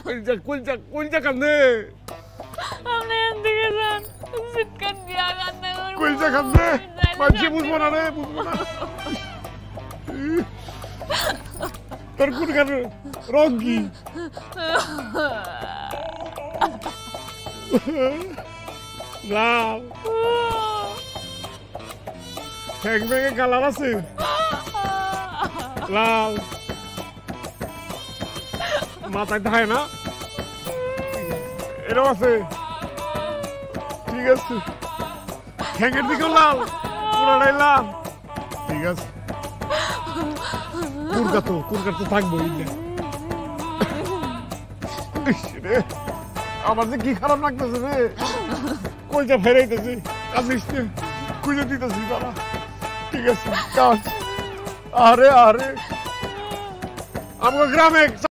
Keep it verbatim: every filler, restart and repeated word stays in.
কলজা কলজা কলজা কান্দে আপনি এদিকে যান চিৎকার দিয়া কান্দে কলজা কান্দে মাঝে বুঝবো না রে বুঝবো না তোর কোন গান রং কি লাল ঠ্যাং ভেঙে কালার আছে লাল মাথায় ধায় না এরকম আছে ঠিক আছে ঠ্যাংয়ের দিকেও লাল পুরোটাই লাল ঠিক আছে কুরকা তো কুরকা তো থাকবো রে আমার যে কি খারাপ লাগতেছে রে কলজা ফেরাইতেছি কাছিস খুঁজে দিতেছি তারা ঠিক আছে কাজ আরে আরে আমার গ্রামে